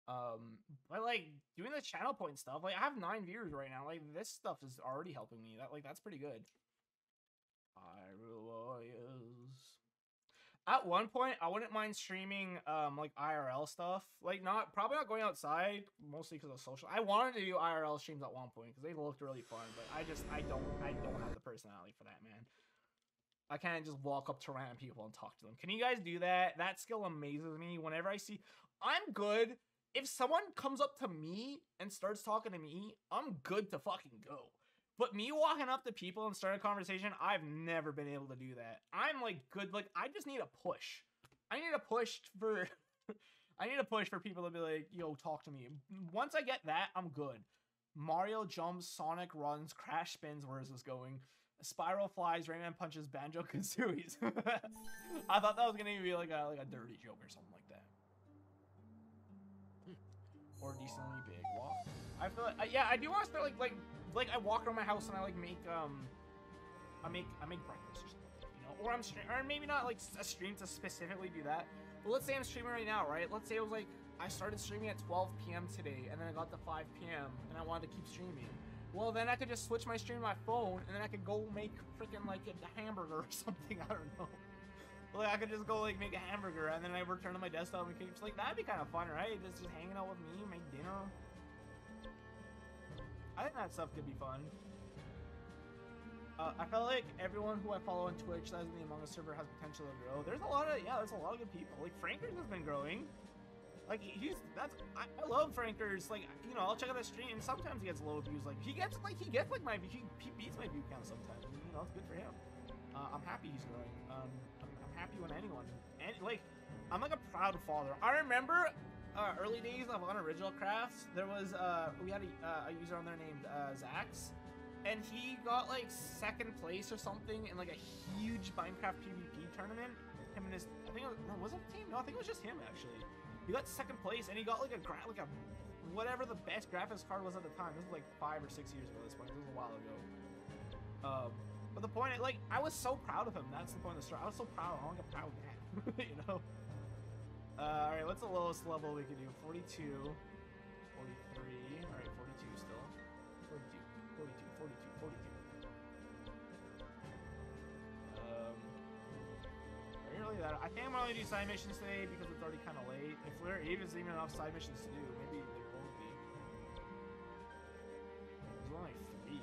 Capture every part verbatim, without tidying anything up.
Um, but like doing the channel point stuff, like I have nine viewers right now. Like this stuff is already helping me. That like that's pretty good. At one point, I wouldn't mind streaming um like I R L stuff. Like not probably not going outside, mostly because of social. I wanted to do I R L streams at one point because they looked really fun, but I just I don't I don't have the personality for that, man. I can't just walk up to random people and talk to them. Can you guys do that? That skill amazes me. Whenever I see, I'm good. If someone comes up to me and starts talking to me, I'm good to fucking go. But me walking up to people and starting a conversation, I've never been able to do that. I'm like good. Like I just need a push. I need a push for. I need a push for people to be like, yo, talk to me. Once I get that, I'm good. Mario jumps, Sonic runs, Crash spins. Where is this going? Spiral flies, Rayman punches, Banjo Kazooies. I thought that was gonna be like a like a dirty joke or something like that. Hmm. Or decently big walk. I feel like uh, yeah, I do want to start like like like I walk around my house and I like make um I make I make breakfast or something, you know. Or I'm stream or maybe not like a stream to specifically do that. But let's say I'm streaming right now, right? Let's say it was like I started streaming at twelve P M today and then I got to five P M and I wanted to keep streaming. Well, then I could just switch my stream to my phone, and then I could go make freaking like a hamburger or something. I don't know. Like I could just go like make a hamburger, and then I return to my desktop and keep like that'd be kind of fun, right? Just just hanging out with me, make dinner. I think that stuff could be fun. Uh, I felt like everyone who I follow on Twitch that's in the Among Us server has potential to grow. There's a lot of yeah, there's a lot of good people. Like Frankers has been growing. Like he's that's I, I love Frankers. Like you know, I'll check out the stream and sometimes he gets low views. Like he gets like he gets like my he, he beats my view count sometimes. And, you know, it's good for him. Uh, I'm happy he's growing. Um, I'm, I'm happy when anyone and like I'm like a proud father. I remember uh, early days of Unoriginal Crafts. There was uh we had a, uh, a user on there named uh, Zax, and he got like second place or something in like a huge Minecraft PvP tournament. Him and his I think it was, was it a team? No, I think it was just him actually. He got second place, and he got like a gra like a whatever the best graphics card was at the time. This was like five or six years ago. This point, this was a while ago. Um, but the point, like, I was so proud of him. That's the point of the story. I was so proud. I'm like a proud dad, you know. Uh, all right, what's the lowest level we can do? forty-two, forty-three. All right, forty-two still. forty-two, forty-two, forty-two, forty-two. Really that I think I'm gonna only do side missions today because it's already kind of late. If we're even even enough side missions to do, maybe there won't be. There's only three.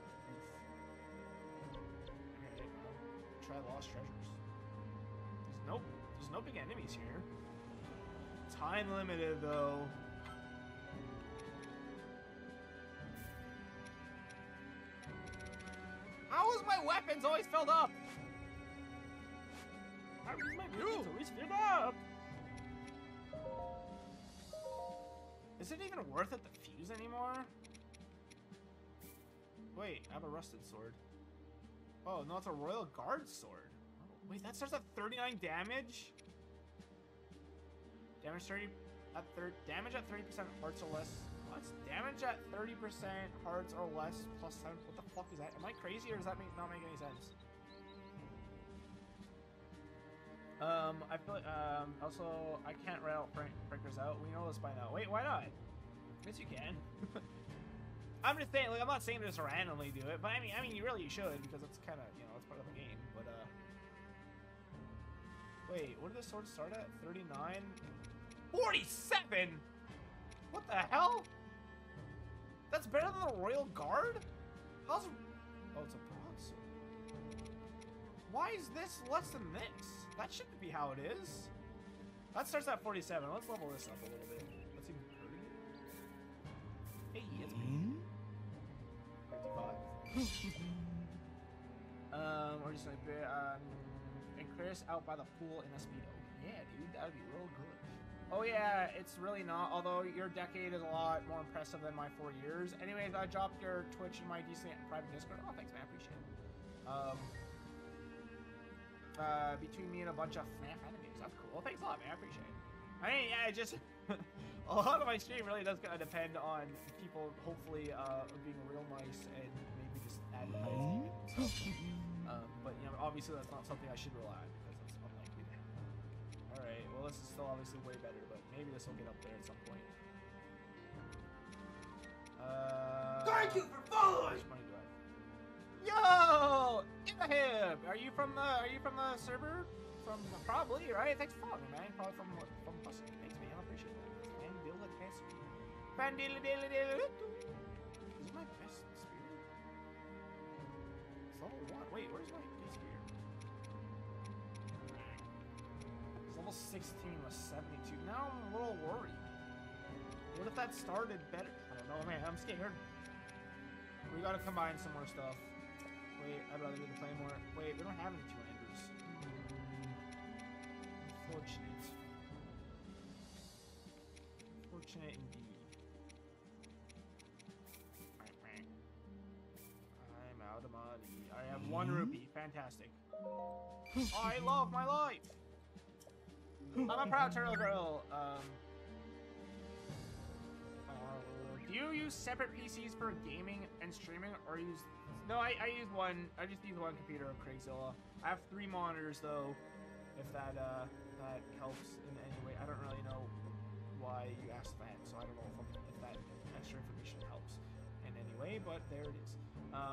Okay, try lost treasures. There's no, there's no big enemies here. Time limited though. How is my weapons always filled up? How is my weapons always filled up? Is it even worth it to fuse anymore? Wait, I have a rusted sword. Oh, no, it's a Royal Guard sword. Oh, wait, that starts at thirty-nine damage? Damage thirty at third damage at thirty percent hearts or less. What? Damage at thirty percent hearts or less plus seven. What the fuck is that? Am I crazy or does that make, not make any sense? Um, I feel like, um, also, I can't write out Frank Frankers out. We know this by now. Wait, why not? Yes, you can. I'm just saying, like, I'm not saying just randomly do it, but I mean, I mean, you really should, because it's kind of, you know, it's part of the game, but, uh... Wait, what did the sword start at? thirty-nine? forty-seven?! What the hell? That's better than the Royal Guard? How's... Oh, it's a broadsword. Why is this less than this? That shouldn't be how it is. That starts at forty-seven. Let's level this up a little bit. Let's see. Hey, it's me. fifty-five. um, or just like, um, and Chris out by the pool in a speedo. Yeah, dude, that'd be real good. Oh yeah, it's really not. Although your decade is a lot more impressive than my four years. Anyways, I dropped your Twitch in my decent private Discord. Oh, thanks, man. I appreciate it. Um. Uh, between me and a bunch of F NAF enemies. That's cool. Well, thanks a lot, man. I appreciate it. I mean, yeah, it just a lot of my stream really does kind of depend on people hopefully uh, being real nice and maybe just advertising. um, but you know, obviously that's not something I should rely on because it's unlikely to happen. All right. Well, this is still obviously way better, but maybe this will get up there at some point. Uh, Thank you for following! How much money do I have? Yo! Ibrahim! Are you from the, are you from the server? From, probably, right? Thanks for following me, man. Probably from, from Pussy. Thanks, man. I appreciate that. Man, build a test. Is it my best spear? It's level one. Wait, where's my best spear? It's level sixteen with seventy-two. Now I'm a little worried. What if that started better? I don't know, man. I'm scared. We gotta combine some more stuff. Wait, I'd rather do the claymore. Wait, we don't have any two enders. Unfortunate. Fortunate indeed. I'm out of money. I have one rupee. Fantastic. I love my life. I'm a proud turtle girl. Um, uh, do you use separate P Cs for gaming and streaming, or use? No, I, I use one. I just use one computer of Craigzilla. I have three monitors though. If that uh, that helps in any way, I don't really know why you asked that, so I don't know if, if that extra information helps in any way. But there it is. Um,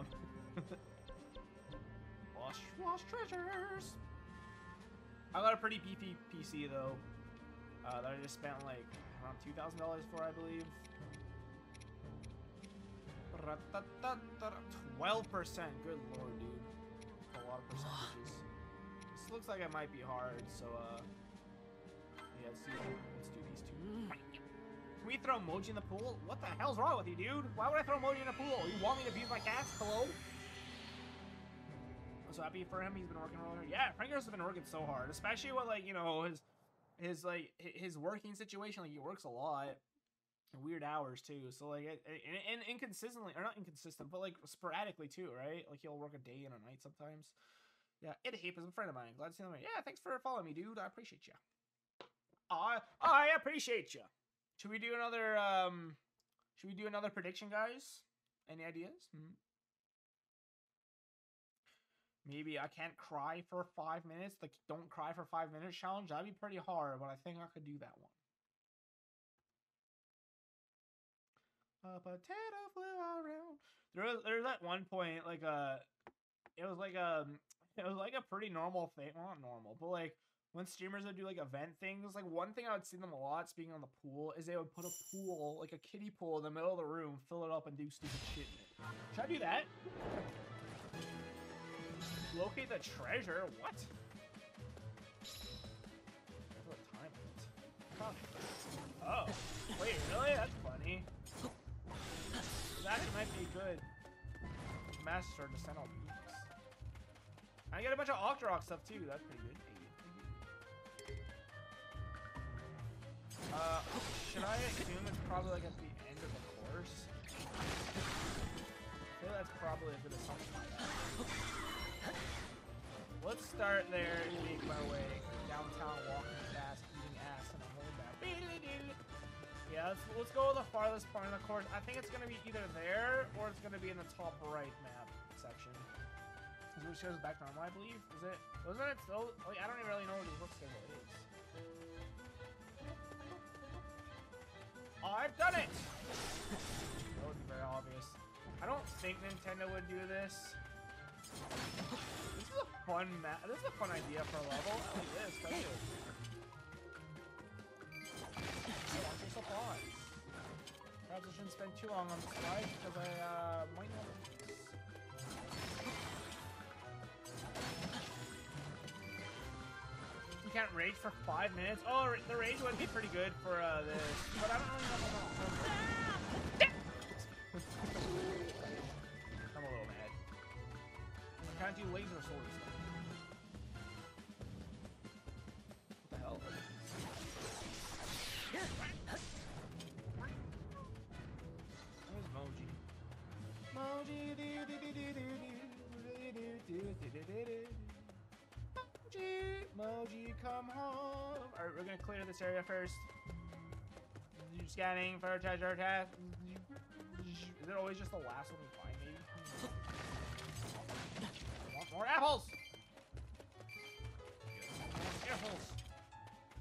lost lost treasures. I got a pretty beefy P C though, uh, that I just spent like around two thousand dollars for, I believe. Twelve percent. Good lord, dude. That's a lot of percentages. This looks like it might be hard, so uh, yeah. Let's do let's do these two. Can we throw Moji in the pool? What the hell's wrong with you, dude? Why would I throw Moji in the pool? You want me to abuse my cats? Hello? So happy for him. He's been working really hard. Yeah, Frankers has been working so hard, especially with like, you know, his his like his working situation. Like he works a lot, and weird hours too. So like, and, and inconsistently, or not inconsistent, but like sporadically too, right? Like he'll work a day and a night sometimes. Yeah, Ed Hape is a friend of mine. Glad to see him. Yeah, thanks for following me, dude. I appreciate you. I I appreciate you. Should we do another? Um, should we do another prediction, guys? Any ideas? Hmm? Maybe I can't cry for five minutes. Like, don't cry for five minutes challenge. That'd be pretty hard, but I think I could do that one. A potato flew around. There was, there was at one point, like, a, it was like a, it was like a pretty normal thing. Well, not normal, but like, when streamers would do like event things, like one thing I would see them a lot, speaking on the pool, is they would put a pool, like a kiddie pool in the middle of the room, fill it up, and do stupid shit in it. Should I do that? Locate the treasure? What? What time is it? Huh. Oh, wait, really? That's funny. That actually might be good. Master to send all beaks. I get a bunch of Octorok stuff too. That's pretty good. Uh, should I assume it's probably like at the end of the course? I feel that's probably a good assumption. Let's start there and make my way downtown, walking fast, eating ass, and I'm holding back. Yeah, let's, let's go to the farthest part of the course. I think it's going to be either there or it's going to be in the top right map section. Which goes back to normal, I believe. Is it? Wasn't it still? Like, I don't even really know what it looks like it is. I've done it! That would be very obvious. I don't think Nintendo would do this. This is a fun map. This is a fun idea for a level. I like this. Thank you. Launch your supplies. Perhaps I shouldn't spend too long on the slide because I uh, might not. You can't rage for five minutes. Oh, the rage would be pretty good for uh, this, but I don't really know how to. I'm a little mad. I can't do laser sword stuff. What the hell? Where's Moji? Moji, do do do do do do do do do do do. Moji, Moji, come home. Alright, we're gonna clear this area first. You're scanning for a treasure test. Is it always just the last one we find, maybe? I want more apples! More apples!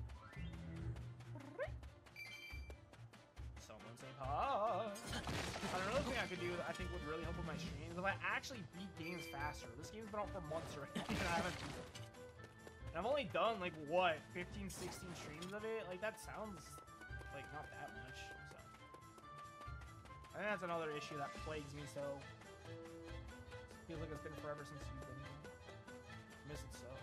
Someone say pause. Another thing I could do that I think would really help with my streams is if I actually beat games faster. This game's been out for months already, and I haven't beat it. And I've only done, like, what, fifteen, sixteen streams of it? Like, that sounds, like, not that much, so. I think that's another issue that plagues me, so. It feels like it's been forever since you've been here. I miss it so.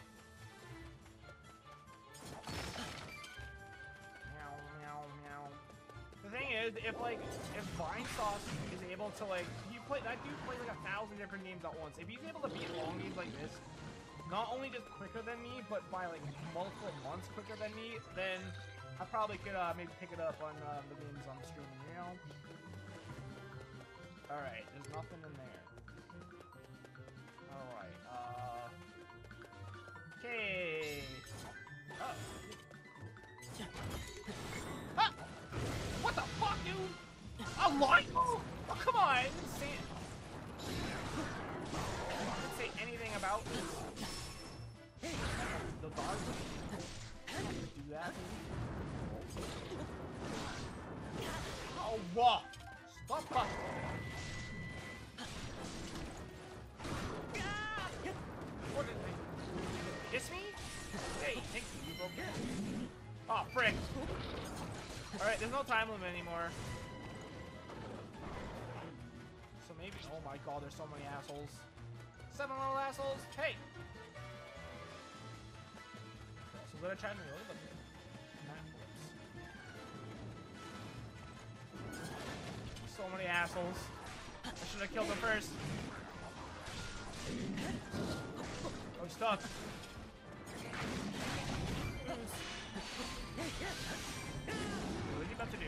Meow, meow, meow. The thing is, if, like, if Vinesauce is able to, like, he play, that dude plays, like, a thousand different games at once. If he's able to beat long games like this, not only just quicker than me, but by like multiple months quicker than me, then I probably could uh, maybe pick it up on uh, the games I'm streaming, you know? Alright, there's nothing in there. Alright, uh... Okay... Oh. Ah! What the fuck, dude? A light? Oh, oh come on! I didn't say it. I didn't say anything about this. The dog do that. Oh, what? Stop that. What did they kiss me? Hey, thank you, you broke it. Oh, frick. Alright, there's no time limit anymore. So maybe. Oh my god, there's so many assholes. Seven little assholes. Hey! So I'm gonna try and reload, but not whoops. So many assholes. I should have killed them first. Oh, stuck. What are you about to do?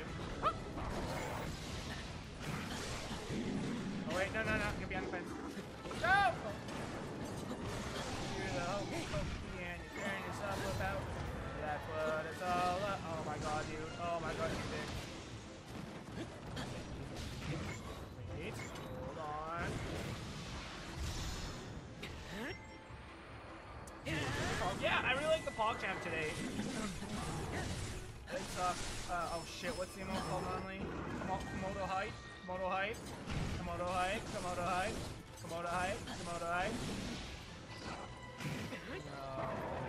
Oh wait, no, no, no. Get behind the fence. No! You're the home pokey and you turn yourself about. That's what it's all up. Oh my god, dude. Oh my god, you big. Wait, hold on. Yeah, I really like the PogChamp today. It's uh, uh, oh shit, what's the emote called normally? Komodo Hype? Komodo Hype? Komodo Hype? Komodo Hype? Komodo Hype? Komodo Hype? No.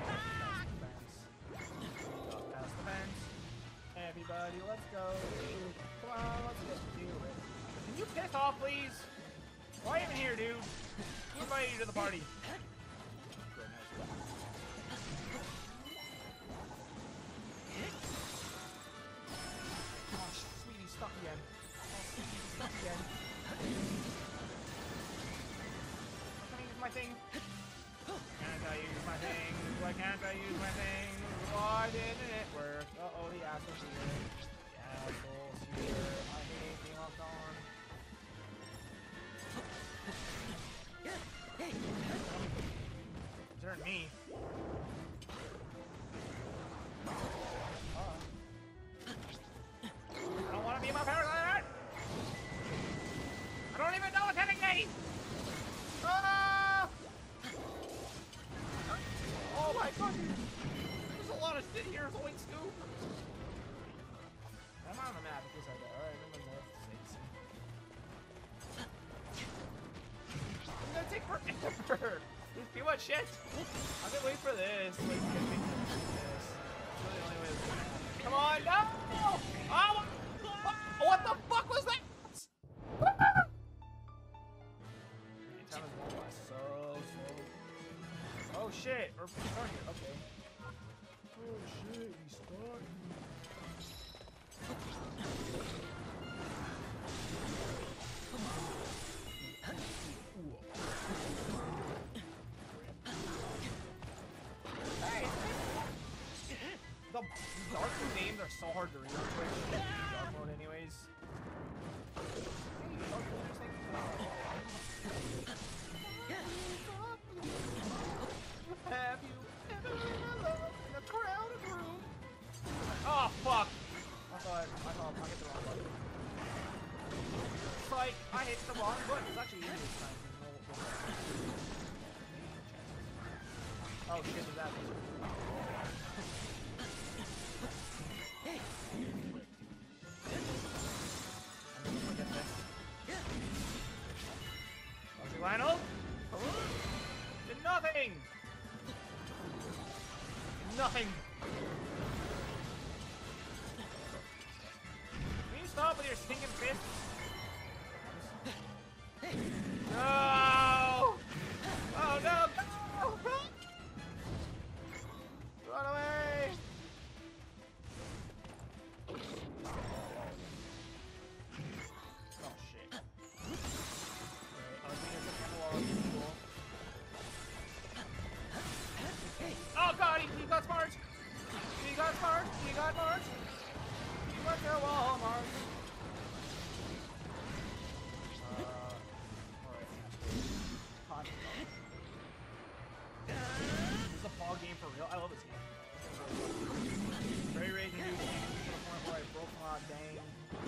Past the fence. Everybody, let's go. Come on, let's get to it. Can you piss off, please? Why are you even here, dude? Who invited you to the party? Oh, sweetie, stuck again. Oh, sweetie, stuck again. Can I use my thing? Can't I use my thing? Why can't I use my thing? Why didn't it work? Uh-oh, the asshole's here. The asshole's here. I hate being locked on. Is there me? Uh, I don't want to be in my paraglider! I don't even know what's hitting me! Ah! Oh my god! There's a lot of shit here, holy scoop! I'm on the map in case I die. Alright, I'm in north states. It's gonna take forever! There's too much shit! I'm gonna wait for this. Like, I'm gonna wait for this. It's really the only way it's gonna happen. Come on, no! Oh, what, what the fuck was that? Time is going by so slow. Oh shit, we're stuck here. Okay. Oh shit, he's stuck. Hey! The dark mode names are so hard to read on Twitch. Dark mode anyways. Hey, dark mode, just like, have you ever been alone in a crowded room? Oh fuck! I thought I thought I hit the wrong button. It's like I hit the wrong button. It's actually easy this time. Oh shit, is that? I'm gonna forget this. nothing. Can you stop with your stinking fist? No! Oh no! No! Run away! Oh shit. Right, I was thinking it's a wall. Oh god, he, he got smart! He got smart! He got smart! He went to Walmart! This is a ball game for real. I love this game. Very raging dude. To the point where I broke my dang.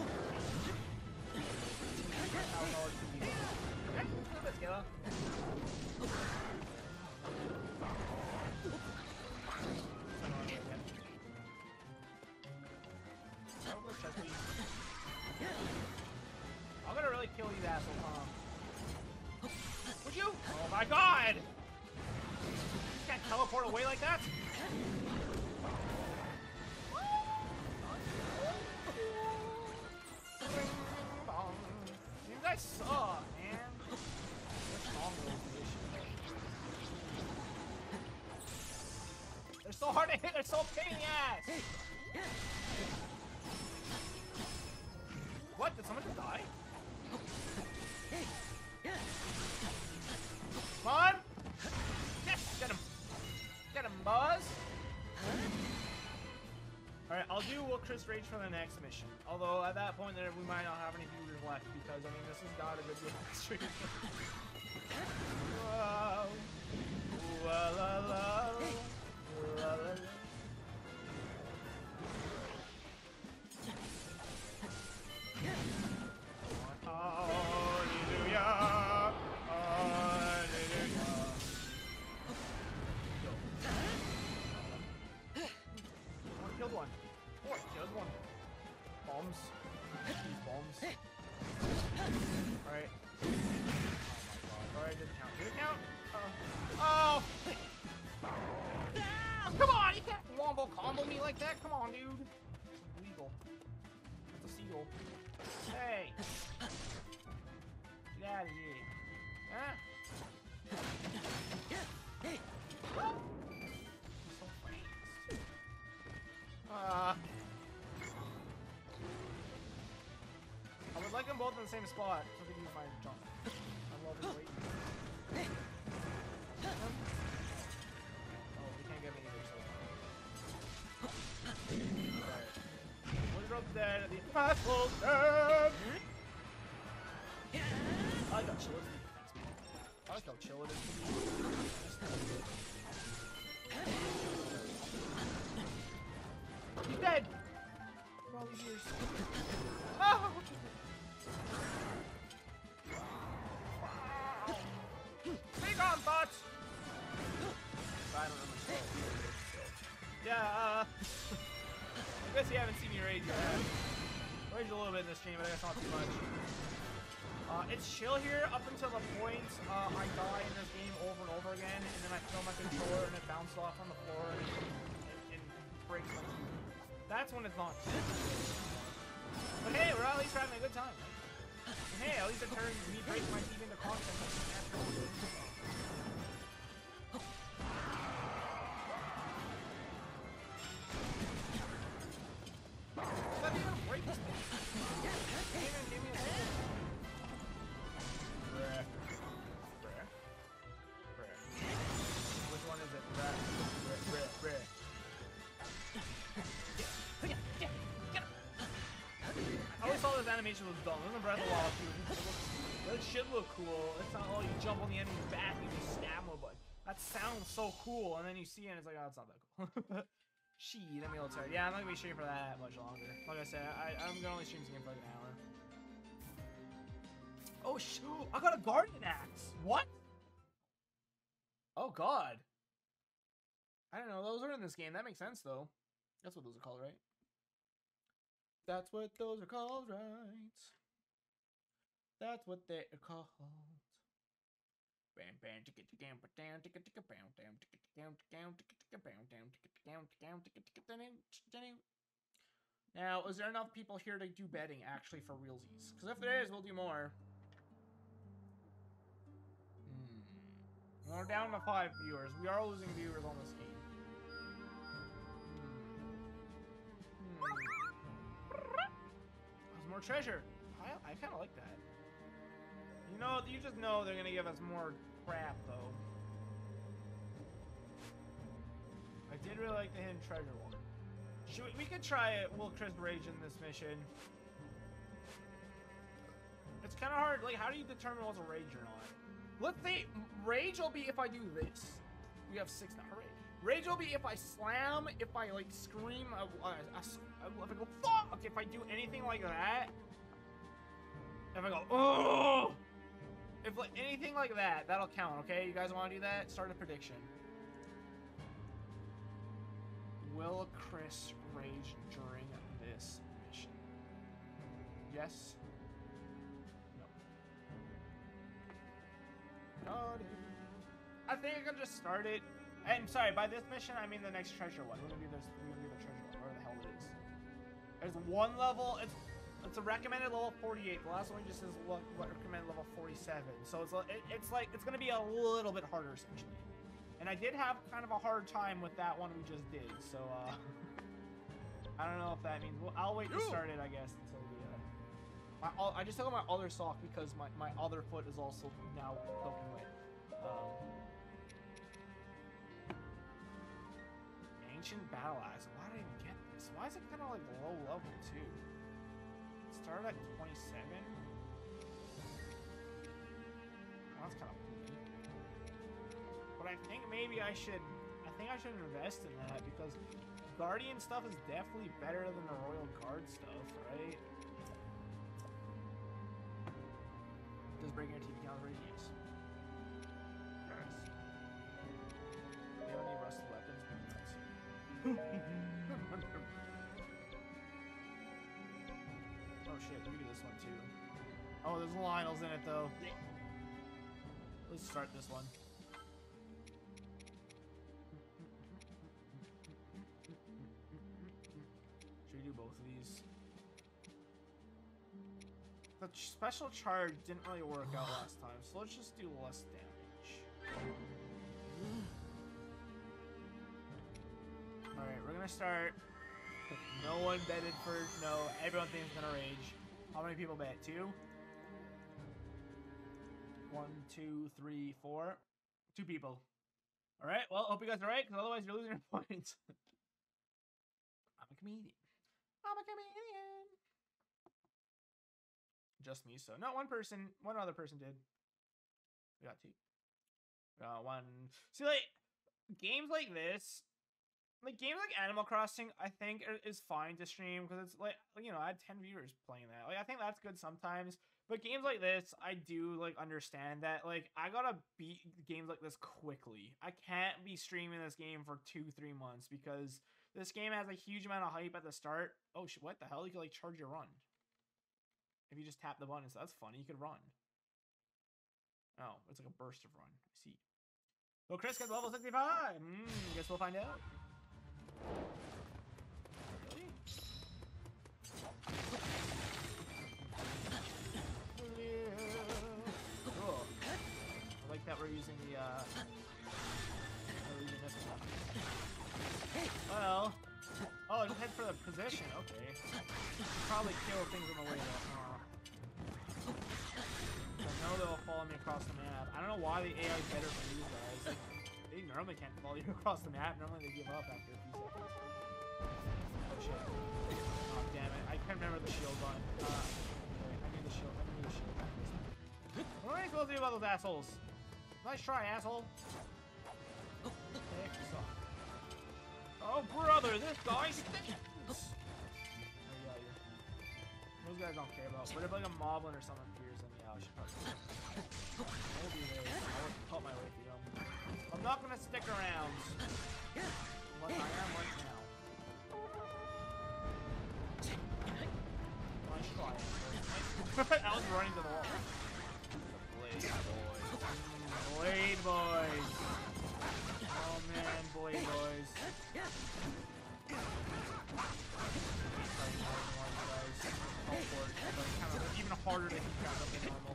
Let's go. I'm gonna really kill you assholes, huh? Would you? Oh my god! You can't teleport away like that? You guys suck, man. What's wrong with this? They're so hard to hit, they're so pain in the ass! What? Did someone just die? Come on! Yes! Get him! Get him, boss! Alright, I'll do Will Chris Rage for the next mission. Although, at that point, there we might not have any viewers left, because, I mean, this is not a good Will Chris Rage. Wow. Ooh, la, la, la. Ooh, la, la, la. Hallelujah. Hallelujah. One killed one. Four killed one. Bombs. These bombs. Alright. Oh my god. Alright, didn't count. Did it count? Uh, oh! Ah, come on! You can't wombo combo me like that! Come on, dude! It's illegal. It's a seagull. Hey! Get out of here. Huh? He's so fast. Uh, I would like them both in the same spot so they can use my jump. I love the weight. Oh, we can't get me either, so. Alright. Woodrup's dead at the Fastball's dead! I like how chill it is. I like how chill it is. He's dead! For all these years. Oh! Big on thoughts! I don't know much. Yeah, uh... I guess you haven't seen me rage yet. I raged a little bit in this stream, but I guess not too much. Uh, it's chill here up until the point uh, I die in this game over and over again, and then I throw my controller and it bounces off on the floor and, and, and breaks my T V. That's when it's not chill. But hey, we're at least having a good time. Right? And hey, at least it turns me breaking my T V into content. Let me even break this thing. Give me, give me a second. Bruh. Bruh. Bruh. Which one is it? Bruh. Bruh. Bruh. Bruh. Get, get, get, get him. I always thought this animation was dumb. It was in Breath of the Wild too. That should look cool. It's not all you jump on the enemy's back and you stab them, but that sounds so cool. And then you see it and it's like, oh, it's not that cool. She, the military. Yeah, I'm not gonna be streaming for that much longer. Like I said, I, I'm gonna only stream this game for like an hour. Oh shoot! I got a guardian axe. What? Oh god. I don't know. Those are in this game. That makes sense though. That's what those are called, right? That's what those are called, right? That's what they're called. Now, is there enough people here to do betting actually for realsies? Because if there is, we'll do more. Hmm. We're down to five viewers. We are losing viewers on this game. Hmm. There's more treasure. I, I kind of like that. You know, you just know they're gonna give us more crap, though. I did really like the hidden treasure one. Should we, we could try it. Will Chris rage in this mission? It's kind of hard. Like, how do you determine what's a rage or not? Let's say rage will be if I do this. We have six now. Hooray. Rage will be if I slam, if I like scream, a, a, a, if I go fuck. Okay, if I do anything like that. If I go oh. If like anything like that, that'll count. Okay, you guys want to do that? Start a prediction. Will Chris rage during this mission? Yes? No. Got it. I think I can just start it. And sorry, by this mission, I mean the next treasure one. We're gonna do this. We're gonna do the treasure one, whatever the hell it is. There's one level. It's it's a recommended level forty-eight. The last one just says what, what recommended level forty-seven. So it's it, it's like it's gonna be a little bit harder essentially. And I did have kind of a hard time with that one we just did, so, uh... I don't know if that means... Well, I'll wait to start it, I guess, until we, uh... My, I just took out my other sock because my, my other foot is also now soaking wet. Um... Ancient Battle Axe. Why did I even get this? Why is it kind of, like, low level, too? It started at twenty-seven? Well, that's kind of... But I think maybe I should, I think I should invest in that because Guardian stuff is definitely better than the Royal Guard stuff, right? Does break your T V count radius? Yes. They don't need rusted weapons. Oh shit, we can do this one too. Oh, there's Lionel's in it though. Let's start this one. Both of these. The ch special charge didn't really work out last time, so let's just do less damage. Alright, we're gonna start. No one betted for no. Everyone thinks it's gonna rage. How many people bet? Two? One, two, three, four. Two people. Alright, well, hope you guys are right, because otherwise you're losing your points. I'm a comedian. I'm a comedian. Just me, so not one person. One other person did. We got two. We got one. See, like games like this, like games like Animal Crossing, I think is fine to stream because it's like you know I had ten viewers playing that. Like I think that's good sometimes. But games like this, I do like understand that. Like I gotta beat games like this quickly. I can't be streaming this game for two, three months because. This game has a huge amount of hype at the start. Oh, shit, what the hell? You can, like, charge your run. If you just tap the button, so that's funny. You could run. Oh, it's like a burst of run. I see. Well, Chris gets level sixty-five. Hmm, guess we'll find out. Really? Cool. I like that we're using the, uh... We're using this one. Well, oh, just head for the position. Okay, probably kill things on the way though. Uh, I know they'll follow me across the map. I don't know why the A I is better for these guys. Like, they normally can't follow you across the map. Normally they give up after a few seconds. Oh shit! Oh damn it! I can't remember the shield on. Uh, wait, I need the shield. I need the shield. What am I supposed to do about those assholes? Nice try, asshole. Heck, you suck. Oh, brother, this guy stinks! Oh, yeah, yeah. Those guys don't care about. But if like a moblin or something appears, then yeah, I should probably. I'll be there. I'll cut my way through them. I'm not gonna stick around. But I am right now. Nice try. I was running to the wall. The blade, boy. Blade boys. Oh man, Blade boys. Kind of even harder to hit guys up than normal.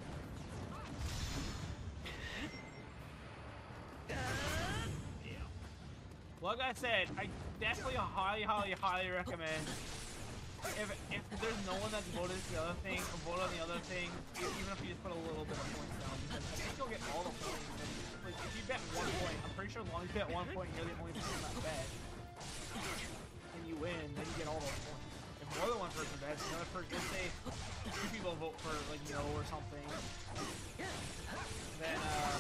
Yeah. Like I said, I definitely highly, highly, highly recommend. If, if there's no one that's voted the other thing, or voted on the other thing, even if you just put a little bit of points down, because I think you'll get all the points. And, like, if you bet one point, I'm pretty sure as long as you bet one point, you're the only person that bet, and you win, then you get all those points. If more than one person bets, another person, let's say two people vote for like no or something, then uh,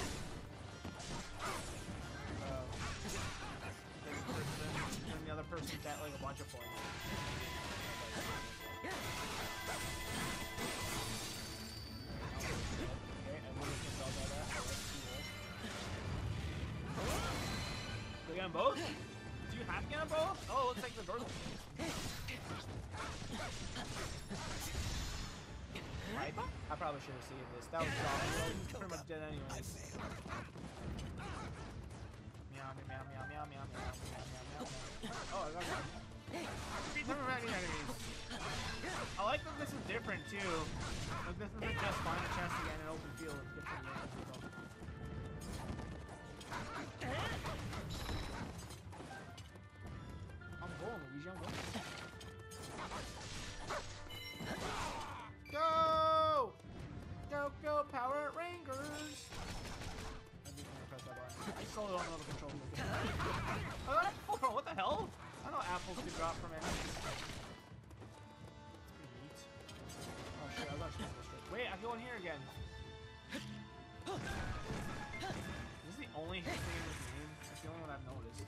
uh then, then, then the other person bet like a bunch of points. Okay, I wouldn't have thought about that. Oh, that's cool. Do you get them both? Do you have to get them both? Oh, looks like the door's right? I probably should have seen this. That was wrong. He's pretty much dead anyways. Meow, meow, meow, meow, meow, meow, meow, meow, meow. Oh, I got one. Defeat some remaining enemies. I like that this is different too. Like this isn't just find a chance to get an open field and get to the end. I'm going, Luigi. I'm going. Go! Go, go, Power Rangers! I'm just gonna press that button. I slowly don't know the controls. Oh, that apple control, what the hell? I know apples could drop from enemies. That's pretty neat. Oh shit, I was actually gonna go straight. Wait, I can go in here again. This is the only hit thing in this game. That's the only one I've noticed.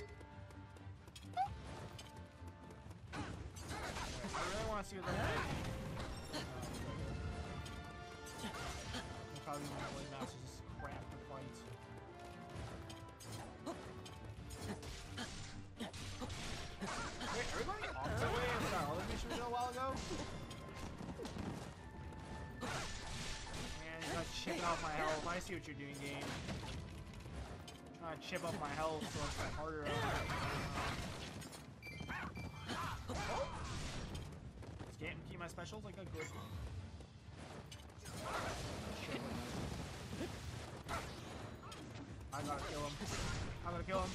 I really want to see what they're like. Probably my blade mouse is just crap to fight. Wait, are we going the opposite way as our other mission we did a while ago? Man, you're not chipping off my health. I see what you're doing, game. You're trying to chip off my health so it's harder. Oh! Just can't keep my specials like a good one. I gotta kill him. I gotta kill him.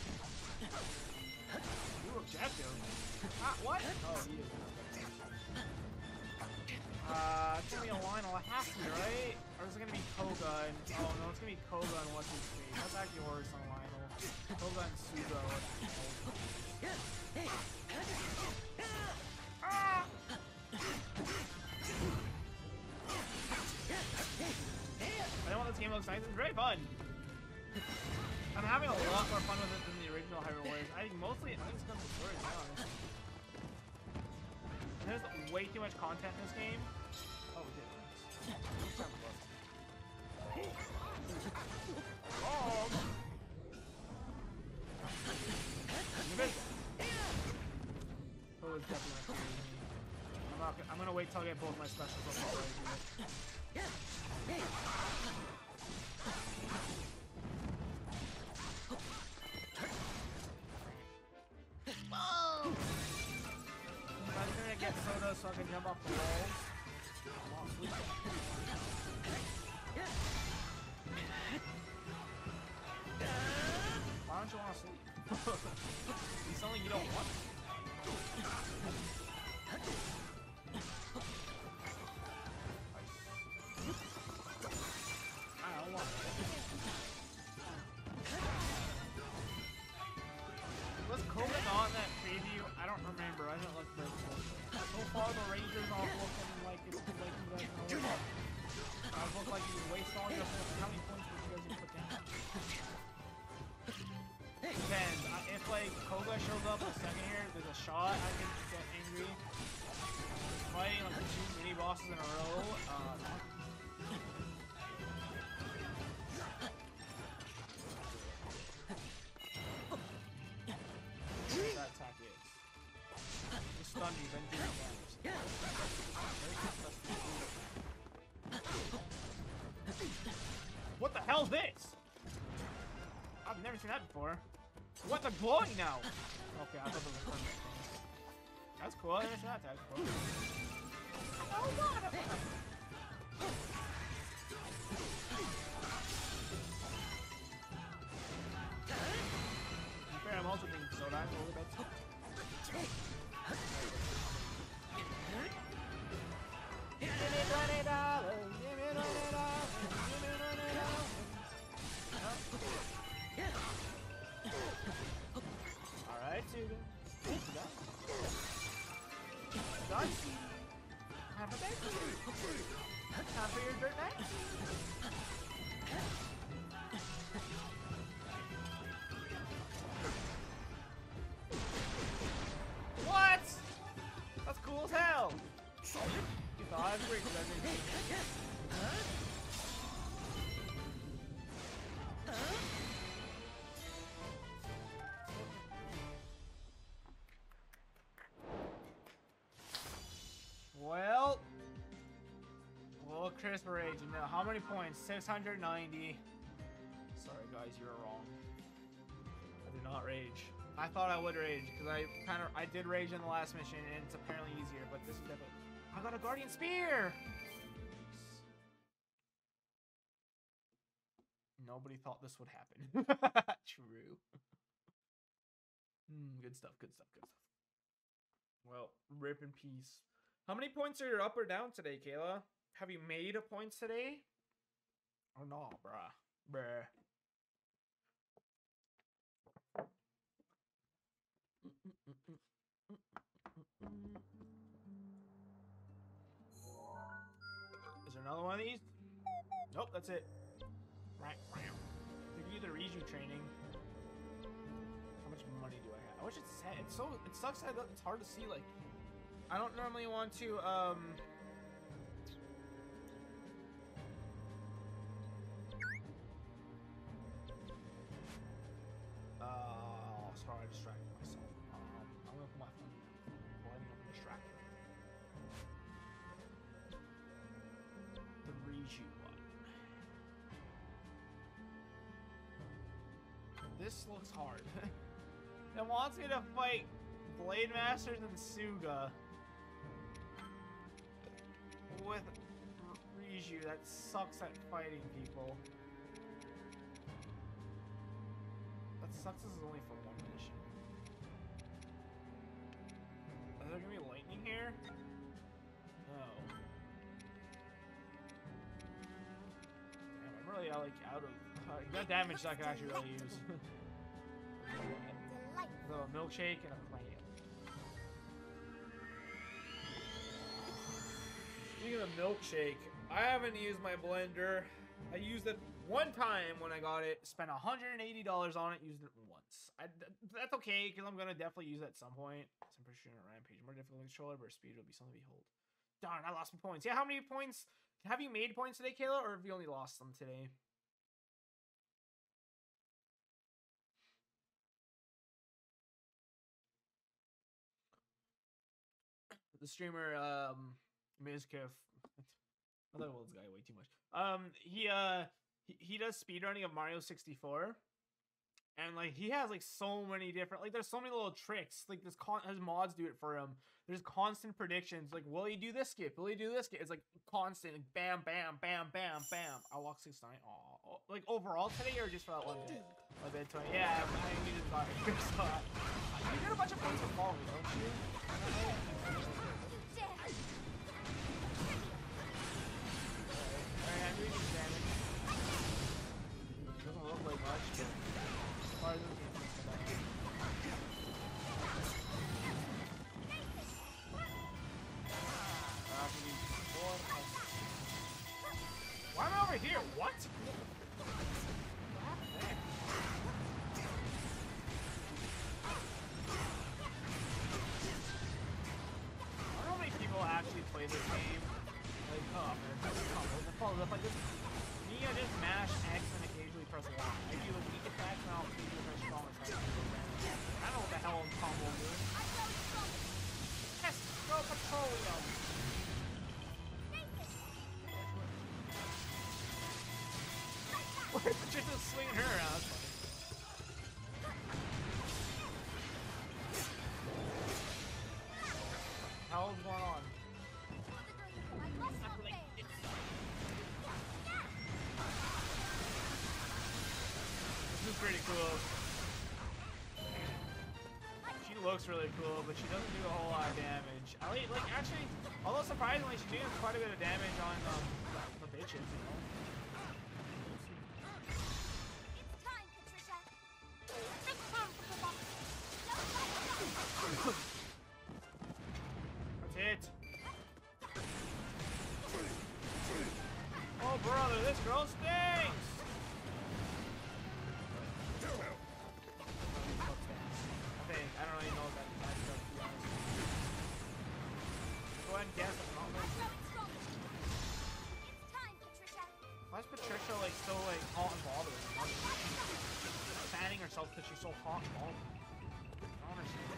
New objective? Ah, what? Oh, he is. Uh, it's gonna be a Lionel. It has to be, right? Or is it gonna be Koga and... Oh, no, it's gonna be Koga and what's his face. That's actually worse on Lionel. Koga and Sugo. Ah! I know what this game looks like. It's very fun. I'm having a lot more fun with it than the original Hyrule Warriors. I think mostly, I think it's because of the story, to be honest. There's way too much content in this game. Oh, we did it. Oh! Oh, it's definitely not me. I'm, not, I'm gonna wait till I get both my specials before I do it. Whoa! I'm gonna get Soda so I can jump off the walls. Why don't you want to sleep? You sound like you don't want to. I don't want to. Was Koga on that preview? I don't remember. I didn't look very close. So far, the Rangers all looking like it's too late for you guys to know. I look like you waste all your points. How many points would you guys put down? Depends. Uh, if like Koga shows up a second here, there's a shot. I can get angry. Fighting like two mini bosses in a row. Uh, that attack is. Just stun you, then do damage. What the hell's this? Never seen that before. What, the glowing now? Okay, I thought it was a permanent thing. That's cool. I never seen that attack before. Oh god! Fair, I'm also being so that a little bit. Give me twenty dollars. Give me twenty dollars. Give me twenty dollars. Alright, Suga. Done. Have a bag. Time for your dirt bag. What? That's cool as hell. You thought I was great for that thing. Well, well, Chris we're raging now. How many points? six hundred ninety. Sorry guys, you're wrong. I did not rage. I thought I would rage because I kind of I did rage in the last mission and it's apparently easier, but this is definitely. I got a Guardian Spear. Nobody thought this would happen. True. Mm, good stuff. Good stuff. Good stuff. Well, rip in peace. How many points are you up or down today, Kayla? Have you made a points today? Or no, bruh. Bruh. Is there another one of these? Nope, that's it. Right, right. You can do the Riju training. How much money do I have? I wish it said. It's so. It sucks that it's hard to see. Like, I don't normally want to. Um. Uh, sorry, I distracted myself. Um, I'm gonna put my phone blending up and distracted. The Riju one. This looks hard. It wants me to fight Blade Masters and Suga with Riju. That sucks at fighting people. That sucks. This is only for one mission. Is there gonna be lightning here? No. Damn, I'm really uh, like out of. Uh, that damage that I can actually really use. So a milkshake and a plant. Speaking of milkshake, I haven't used my blender. I used it one time when I got it. Spent one hundred eighty dollars on it. Used it once. I, that's okay because I'm gonna definitely use it at some point. Some precision and rampage. More difficult controller, but speed will be something to behold. Darn, I lost my points. Yeah, how many points? Have you made points today, Kayla, or have you only lost them today? The streamer, um, Mizkif, I thought well, this guy way too much. Um, he, uh, he, he does speedrunning of Mario sixty-four. And, like, he has, like, so many different, like, there's so many little tricks. Like, this con his mods do it for him. There's constant predictions. Like, will he do this skip? Will he do this skip? It's, like, constant. Like, bam, bam, bam, bam, bam. I walked six nine. Aw. Like, overall today or just for that one day? Like, that twenty. Yeah, I mean, just got it. So, you get a bunch of points for following, don't you? Alright, I'm doing some damage. Doesn't look like much, but as far as this game is concerned. Why am I over here? What? What happened there? I don't know how many people actually play this game. Like, oh, man, combos and follows up like this. Me, I just mash X and occasionally press Y. I do like weak attacks and I'll occasionally press strong attacks. I don't know what the hell I'm combo doing. Yes, go petroleum. Why is the chick just swinging her around? That's funny. This is pretty cool. She looks really cool, but she doesn't do a whole lot of damage. I like, like actually, although surprisingly, she's doing quite a bit of damage on um, the bitches. You know? That's it. Oh brother, this girl stinks. I think I don't really know what that that does, to be honest. Go ahead and guess. I'm not really sure. Why is Patricia like so like hot and bothered? Fanning herself because she's so hot and bothered. I don't understand.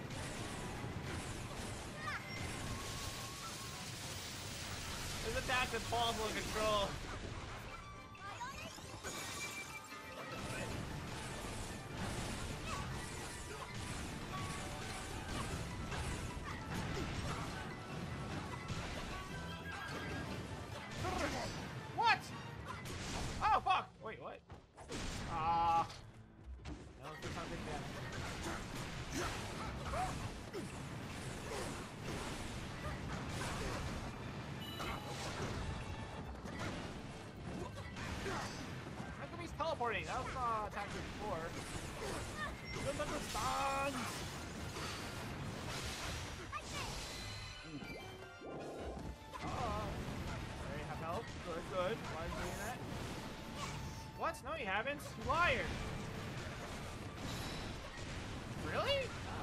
This attack is impossible to control. What? Oh fuck! Wait, what? Ah. Uh, that was just how big that. Look at he's teleporting. That was uh, attacked before. Look at the stuns. Uh, there you have help. Good, good. Why are you doing that? What? No, you haven't. You liar. Really?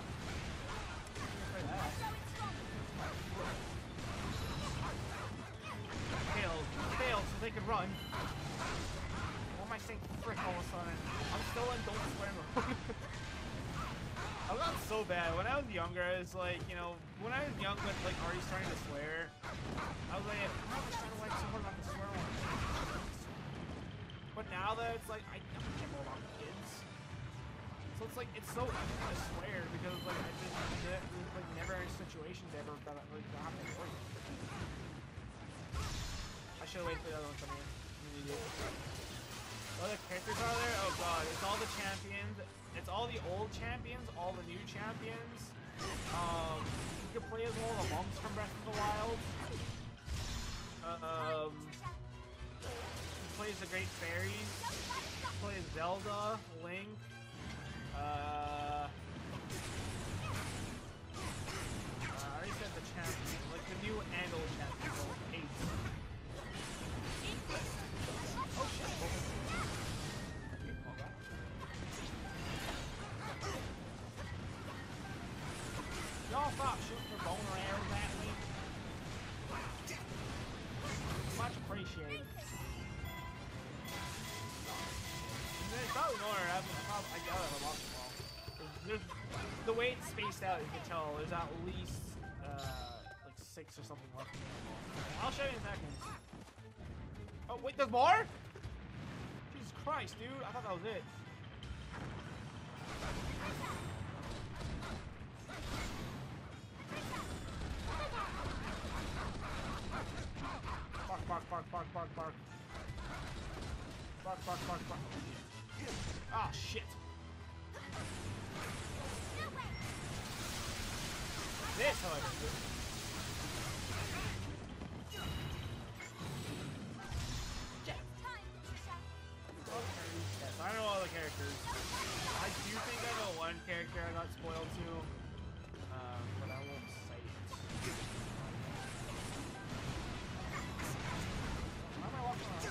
Failed. Failed so they could run. What am I saying? Frick all of a sudden. I'm still in don't swear mode. I got so bad. When I was younger, I was like, you know, when I was young, but like already starting to swear, I was like, I'm just trying to like so hard not to swear one. But now that it's like, I don't care more about kids. So it's like, it's so easy to swear because like, I just, there's like never any situations ever that I like, don't have to worry. I should have waited for the other one to come in. Really did. What other characters are there? Oh god, it's all the champions. It's all the old champions, all the new champions. Um, you can play as all the monks from Breath of the Wild. Um, he plays the Great Fairies. He plays Zelda, Link. Uh, I already said the champions, like the new and old champions. So eight. Oh shit! Y'all stop shooting your boner arrows at me. Much appreciated. There's probably more. I, probably, I got it a lot small. There's, the way it's spaced out, you can tell there's at least uh, like six or something left. I'll show you in a second. Oh wait, there's more? Jesus Christ, dude! I thought that was it. Bark, bark, bark, bark, bark, bark. Bark, bark, bark, bark. Ah, shit. This, however, is good. Yes, I know all the characters. I do think I know one character I got spoiled to, um, but I won't say it. Why am I walking around?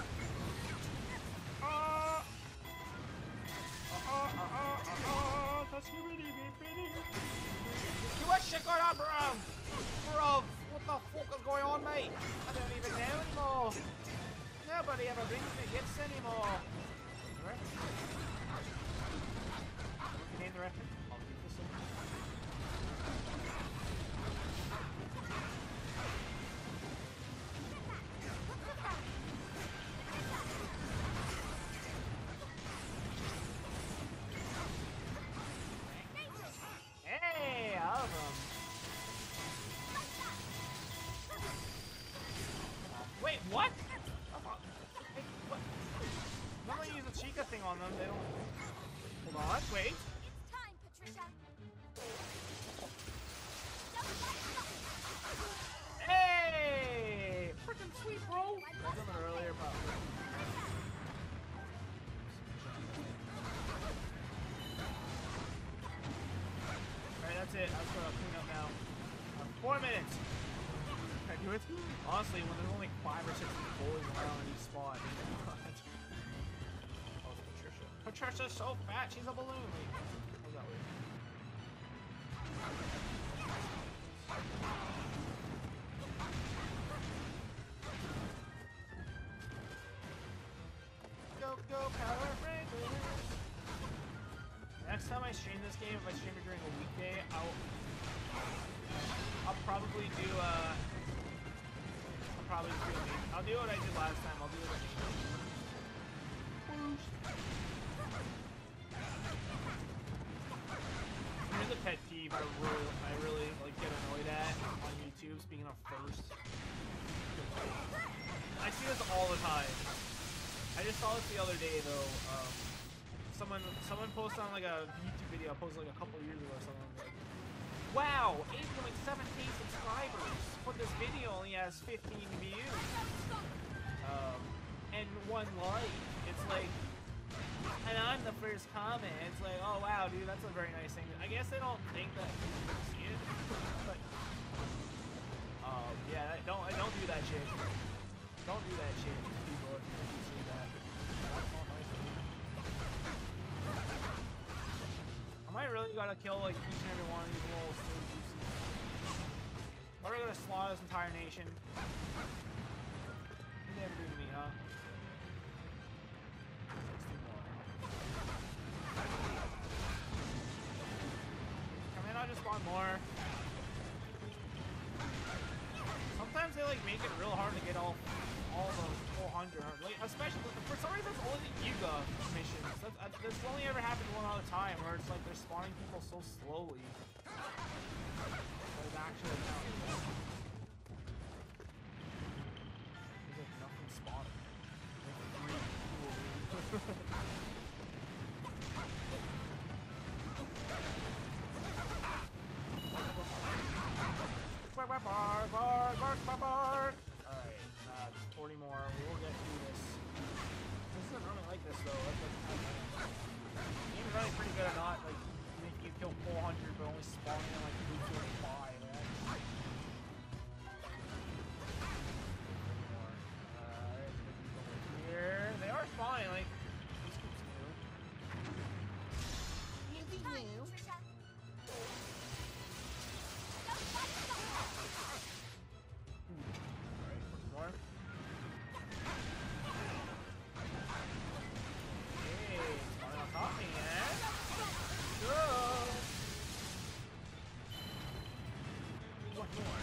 Uh, uh, uh, uh, uh, uh, that's really pretty. What shit going on, bro? Bro, what the fuck is going on, mate? I don't even know anymore. Nobody ever brings me gifts anymore. The ref? Can you name the reference? I'll keep this in. Hey, I love them. What? Hey, what? When they use a Chica thing on them, they don't. Hold on, wait. It's time, Patricia. Hey! Freaking sweet, bro! I was doing it earlier, but. Alright, that's it. I was gonna clean up now. Uh, four minutes! Can I do it? Honestly, when there's only five or six boys around in each spot. Oh, it's Patricia. Patricia's so fat, she's a balloon. Wait, how's that weird? Go, go, Power Rangers! Next time I stream this game, if I stream it during a weekday, I'll I'll probably do uh I'll probably do a main. I'll do what I did last time. I'll do it. Here's a pet peeve I really I really like get annoyed at on YouTube. Speaking of first, I see this all the time. I just saw this the other day though. Um, someone someone posted on like a YouTube video I posted like a couple years ago or something. Like, wow, eight point seven K subscribers, but this video only has fifteen views. Um, and one like. It's like, and I'm the first comment. It's like, oh wow, dude, that's a very nice thing. I guess they don't think that people see it, but um, yeah, don't don't do that shit. Don't do that shit, people. If you see that, that's not nice of you. I might really gotta kill like each and every one of these little stupid juices. Or we're gonna slaughter this entire nation. What did they ever do to me, huh? Come in, I'll just spawn more. Sometimes they like make it real hard to get all all the four hundred. Like, especially for some reason it's only the Yuga missions. That's, uh, that's only ever happened one other time where it's like they're spawning people so slowly. There's actually There's like nothing spawning. Bark, bark, bark, bark, bark, bark, bark. Alright, uh, just forty more. We will get through this. This isn't really like this though. That's like, the game's really pretty good at not like making you kill four hundred but only spawning in like two forty-five. Right? Alright, here. They are spawning, like, these scoops new. It's time, Patricia. More. Hey, spawning on top of me, eh? Go! One more.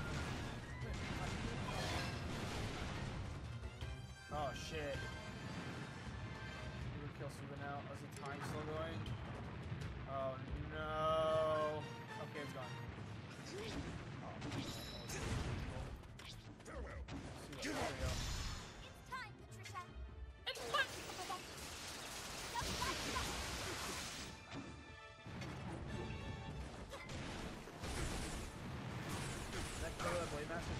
Oh shit. We would kill Suga now. Is the time still going? Oh no. Okay, it's gone. Oh. Farewell. There we go. It's time, Patricia. It's fun! That kill that Blade Master?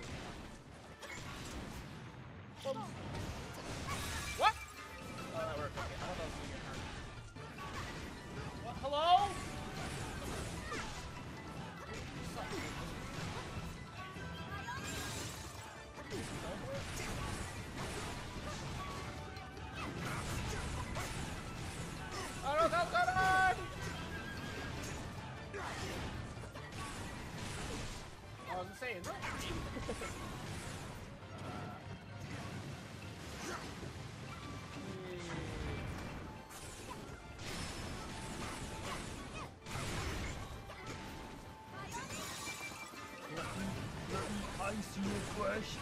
No. Whoops. What? Oh, that worked. Okay, I thought that was gonna get hurt. What? Hello? Oh no, go, go, go! I was just saying, is that me? I see your question.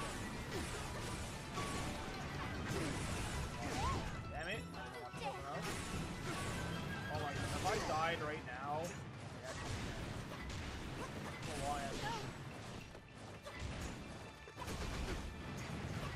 Damn it. Oh my god, if I died right now. Oh, why am I-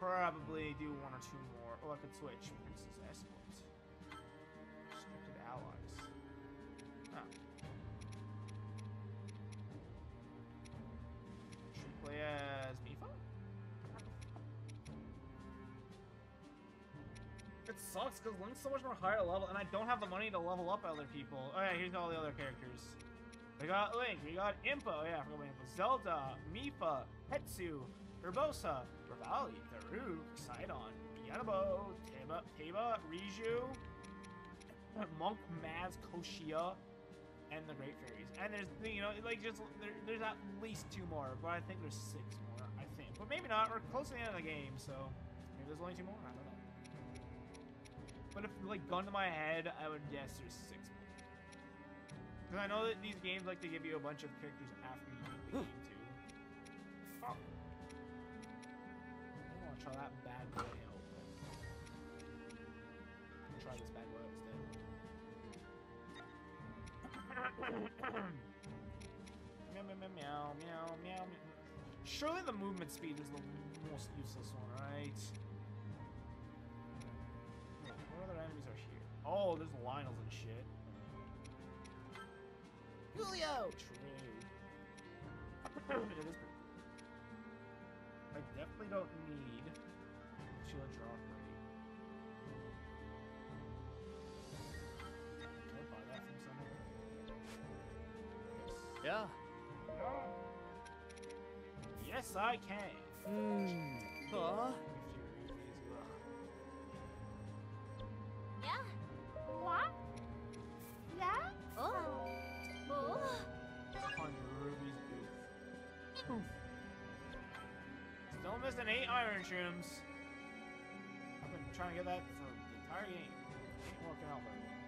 probably do one or two more. Oh, I could switch. Princess Escort. Restricted allies. Oh. Should play as Mifa? It sucks because Link's so much more higher level, and I don't have the money to level up other people. Oh yeah, here's all the other characters. We got Link, we got Impa, oh yeah, I forgot about Impa. Zelda, Mifa, Hetsu, Urbosa, Revali, Daruk, Sidon, Yanabo, Teba, Teba, Riju, Monk, Maz, Koshia, and the Great Fairies. And there's, you know, like just, there, there's at least two more, but I think there's six more, I think. But maybe not, we're close to the end of the game, so maybe there's only two more, I don't know. But if, like, gun to my head, I would guess there's six more. Because I know that these games like to give you a bunch of characters after you beat the game, too. Oh. I want to try that bad boy hill. I'm try this bad boy instead. Meow, meow, meow, meow, meow, meow. Surely the movement speed is the most useless one, right? What other enemies are here? Oh, there's Lionels and shit. Julio! True. It is pretty cool. I definitely don't need Sheila Drawberry. Can I buy that from somewhere? Yeah. Yes, I can. Hmm. Huh? Yeah? What? Yeah? Oh. Oh. On Ruby's booth. Still missing eight iron shrooms. I've been trying to get that for the entire game. Ain't working out very well.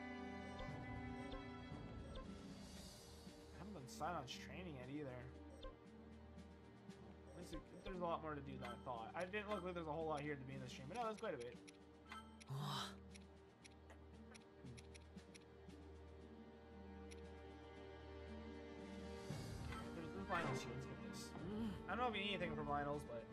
I haven't done Silence training yet either. Let's see, there's a lot more to do than I thought. I didn't look like there's a whole lot here to be in the stream, but no, that's quite a bit. There's, there's finals here. Let's get this. I don't know if you need anything for finals, but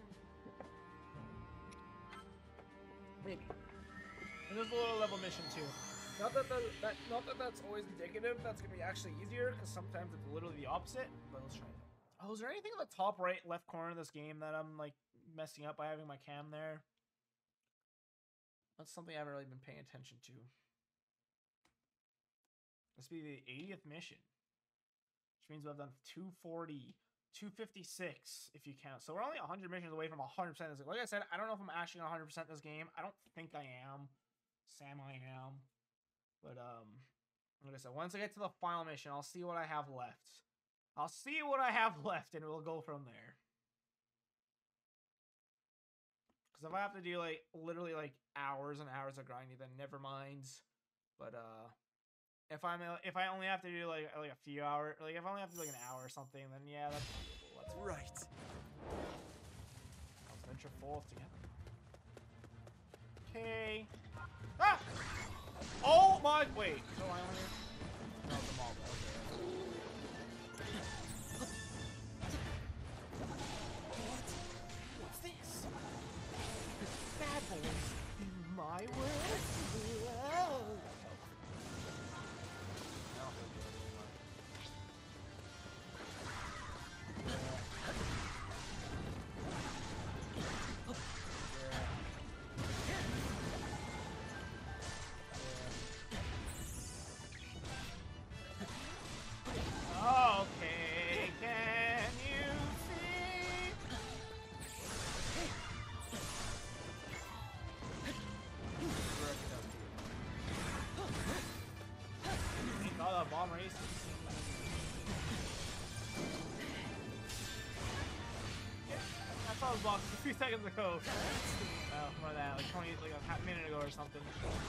maybe. And there's a little level mission too. Not that, that, that not that that's always indicative. That's gonna be actually easier because sometimes it's literally the opposite. But let's try it. Oh, is there anything in the top right left corner of this game that I'm like messing up by having my cam there? That's something I haven't really been paying attention to. This will be the eightieth mission, which means we've done two forty, two fifty-six if you count. So we're only one hundred missions away from one hundred percent this game. Like I said, I don't know if I'm actually one hundred percent this game. I don't think I am. Sam, I am. But, um, like I said, once I get to the final mission, I'll see what I have left. I'll see what I have left, and we'll go from there. Because if I have to do, like, literally, like, hours and hours of grinding, then never mind. But, uh, if I'm, if I only have to do, like, like a few hours, like, if I only have to do, like, an hour or something, then, yeah, that's doable. That's right. Let's venture forth together. Okay. Ah! Oh my, wait. Is there a lion here? No, it's a mob. Okay. What? What's this? Bad boys in my world? Whoa. Okay, can you see? Thank God that bomb race. Yeah, I saw the box a few seconds ago. Oh, more than that, like twenty, like a half minute ago or something.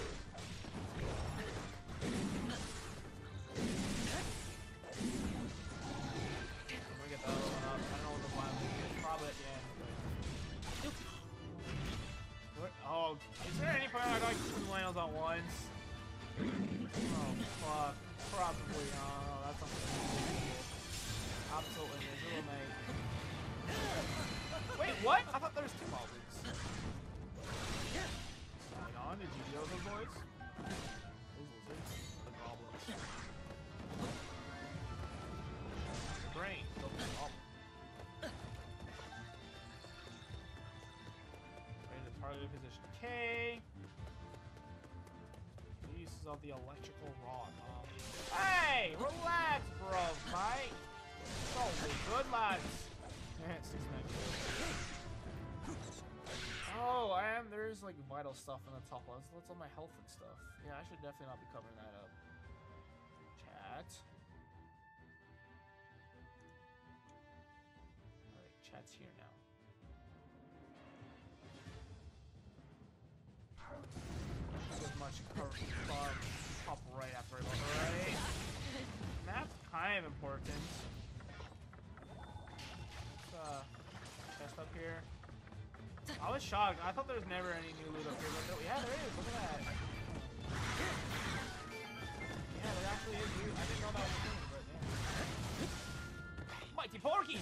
Oh, is there any point I got two Lionels at once? Oh, fuck. Probably not. Oh, that's unbelievable. Absolutely miserable, mate. Wait, what? I thought there was two Malboots. Pokemon. Did you deal with those boys? Those lizards. The goblins. Brain. Those goblins. Ready to target position K. Uses of the electrical rod. Um, hey! Relax, bro, mate. It's all good, lads. Six minutes. Oh, and there's like vital stuff in the top left. What's on my health and stuff? Yeah, I should definitely not be covering that up. Chat. Alright, chat's here now. Not much cover uh, pop right after I look. Alright. Map's kind of important. Let's, uh, chest up here. I was shocked. I thought there was never any new loot up here, but yeah, there is. Look at that. Yeah, there actually is loot. I didn't know that was a thing, but yeah. Mighty Porky!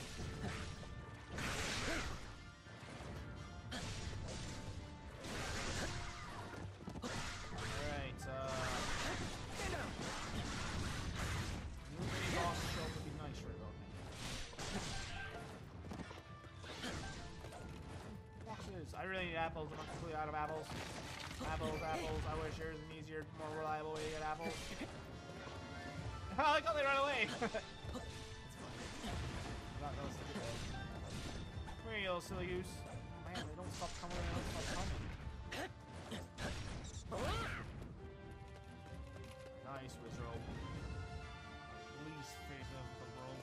Alright, uh... new mini boss show would be nice right about now. I really need apples. I'm completely out of apples. Apples, apples. I wish there's an easier, more reliable way to get apples. I like how they run away. Not those Come here, you little silly goose. Man, they don't stop coming. They don't stop coming. Nice, Wizard. Least favorite of the world.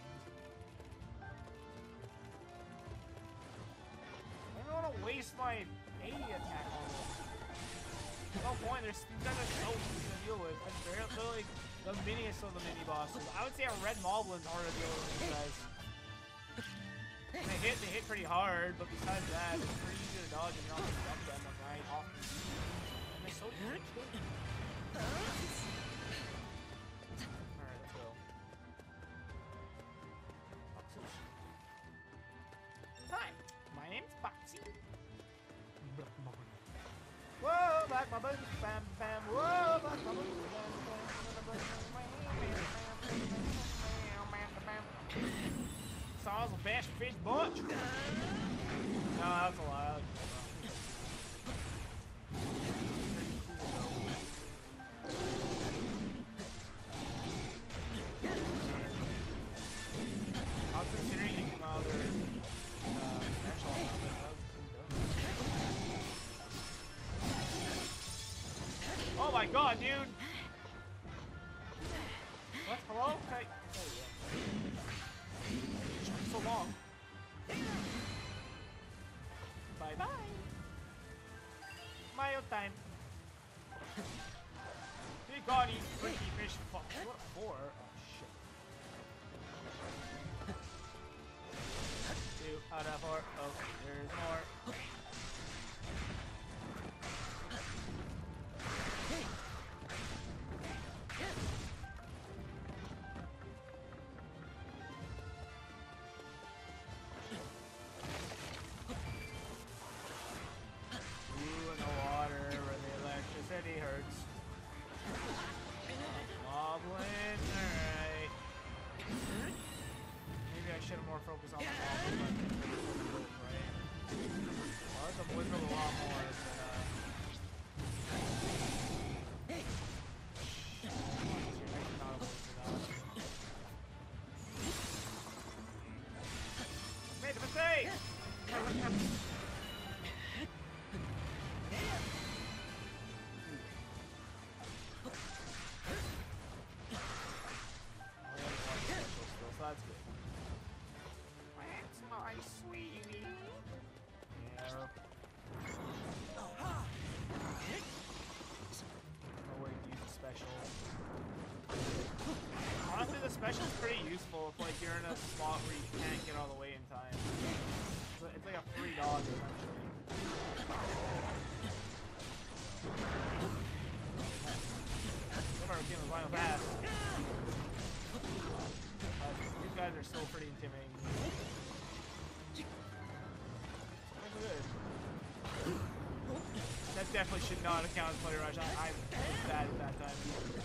I don't want to waste my A attack on them. No point, there's these guys are so easy to deal with. They're, they're like the miniest of the mini bosses. I would say a red Moblin's harder to deal with than these guys. And they hit, they hit pretty hard, but besides that, it's pretty easy to dodge if you don't have to jump them like right off. And they're so easy to kill. Alright, let's go. Hi, my name's Foxy. Whoa, black bubble, bam, bam, whoa, black bubble, bam, bam, Saws a bash fish bunch. No, that's a lot. I was considering using my other uh, special on it. Oh my god, dude! What? Hello? Okay. Oh, yeah. So long. Bye bye. Mayo time. Be gone, you freaky fish fuck. What for? Oh shit. Two out of four. Oh, there's more. Focus on the ball, right? Well, that's a wizard a lot more, but uh... not a wizard, made a mistake! So that's good. My sweetie. Yeah. No way to use a special. Honestly, the special is pretty useful if like you're in a spot where you can't get all the way in time. It's, a, it's like a free dodge essentially. Remember, we're getting the final pass. Uh, these guys are still pretty intimidating. Good. That That definitely should not have counted as Play Rush. I, I was bad at that time.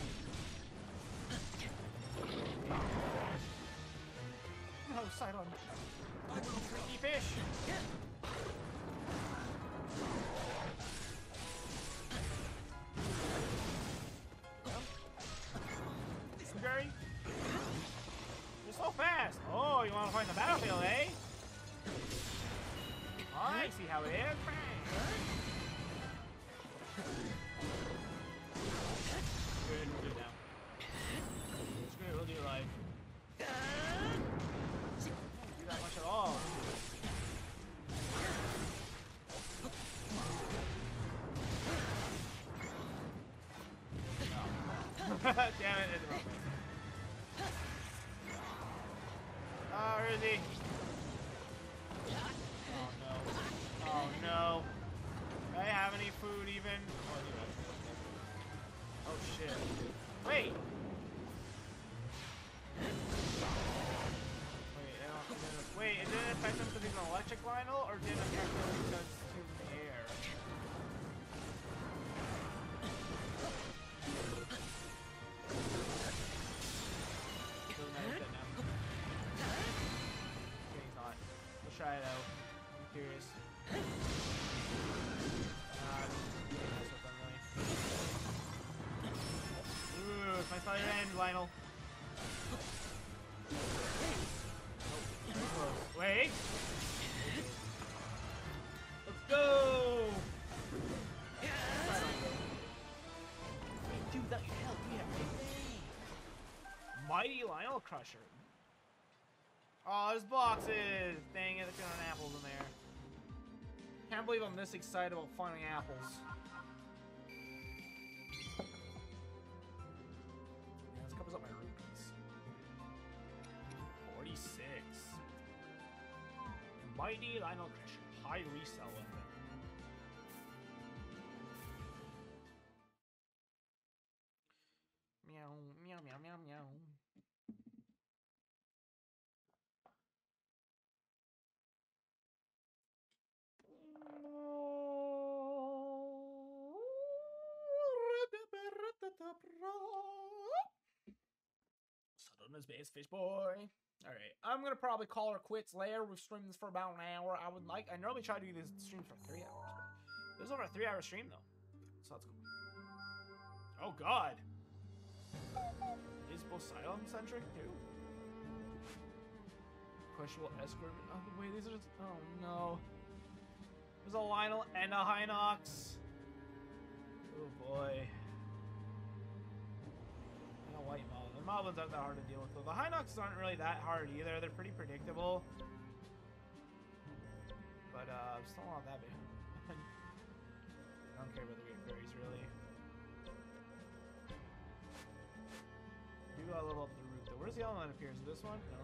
No, Sidon. Freaky fish. Gary? You're so fast. Oh, you want to fight in the battlefield, eh? I see how it is. Good, we'll do it now. Screw it, we'll do it live. Don't do that much at all. No. Damn it, it's wrong. Oh, where is he? Oh no. Oh no. Do I have any food even? Oh, I do have food. Oh shit. Wait! Wait, I don't, it didn't, wait, it didn't affect him because he's an electric Lionel, or did it affect him because he's in the air? Doesn't matter, he's dead now. Okay, he's not. We'll try it out. I'm curious. Uh, mess with them, really. Ooh, it's my cellular end, Lionel. Oh, wait. Let's go! Dude, that hell, we have Mighty Lionel Crusher. Oh, there's boxes! Dang it, there's an apples in there. Can't believe I'm this excited about finding apples. Yeah, this covers up my rupees. forty-six. Mighty Lionel Crusher. High resell weapon. Meow, meow, meow, meow, meow. Sudden as base fish boy. Alright, I'm gonna probably call her quits later. We've streamed this for about an hour. I would like I normally try to do these streams for three hours, but this is over a three hour stream though. So that's cool. Oh god. Is Poseidon centric too? Questionable escort. Oh wait, these are just oh no. There's a Lionel and a Hinox. Oh boy. And a white Moblin. The Moblins aren't that hard to deal with though. The Hinoxes aren't really that hard either. They're pretty predictable. But uh still not that big. I don't care about the weird fairies really. Do gotta level up the root though. Where's the other one that appears? This one? No.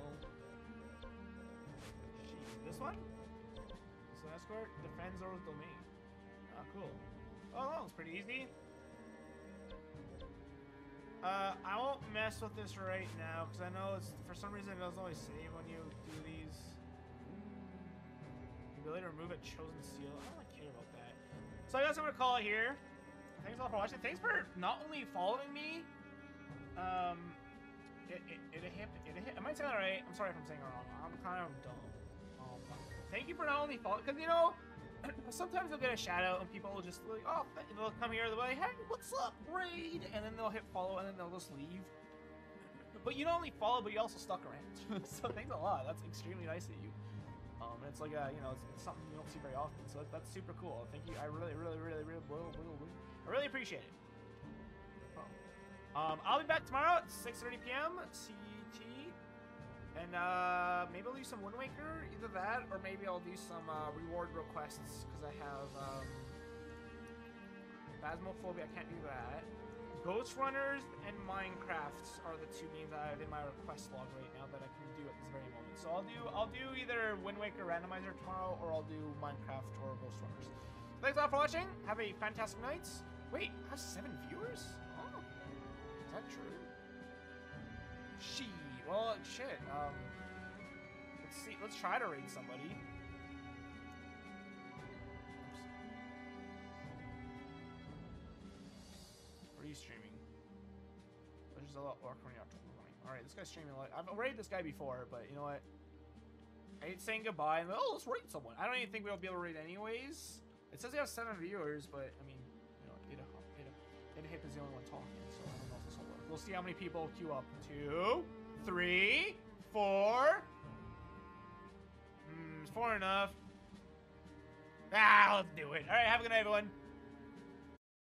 Jeez. This one? Escort defends Zoro's domain. Ah, cool. Oh, that was pretty easy. Uh, I won't mess with this right now because I know it's for some reason it doesn't always save when you do these. The ability to remove a chosen seal. I don't really care about that. So I guess I'm gonna call it here. Thanks all for watching. Thanks for not only following me. Um, it it it hit it hit. Am I saying that right? I'm sorry if I'm saying it wrong. I'm kind of dumb. Thank you for not only following, because you know, sometimes you'll get a shout out and people will just like, oh, they'll come here, they'll be like, hey, what's up, raid? And then they'll hit follow and then they'll just leave. But you not only follow, but you also stuck around. So thanks a lot. That's extremely nice of you. Um, and it's like, a, you know, it's, it's something you don't see very often. So that's super cool. Thank you. I really, really, really, really, really, really, really I really appreciate it. Um, I'll be back tomorrow at six thirty p m C T. And uh, maybe I'll do some Wind Waker, either that, or maybe I'll do some uh, reward requests, because I have um, Phasmophobia, I can't do that. Ghost Runners and Minecraft are the two games that I have in my request log right now that I can do at this very moment. So I'll do I'll do either Wind Waker Randomizer tomorrow, or I'll do Minecraft or Ghost Runners. Thanks a lot for watching. Have a fantastic night. Wait, I have seven viewers? Oh, is that true? She. Well, shit. Um, let's see. Let's try to raid somebody. Oops. he's streaming. Which is a lot. All right, this guy's streaming. Like, I've rated this guy before, but you know what? I hate saying goodbye and oh, let's rate someone. I don't even think we'll be able to rate anyways. It says he has seven viewers, but I mean, you know, Ada, Ada, Ada Hip is the only one talking, so I don't know if this will work. We'll see how many people queue up. Two, three, four. Hmm, is four enough? Ah, let's do it. All right, have a good night, everyone.